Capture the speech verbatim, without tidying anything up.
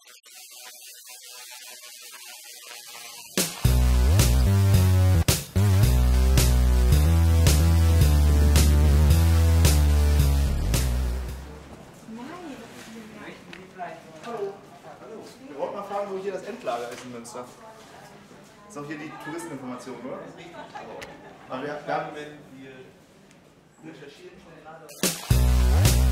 Hallo. Wir wollten mal fragen, wo hier das Endlager ist in Münster. Das ist auch hier die Touristeninformation, oder? Aber wir, wir haben, wenn wir recherchieren,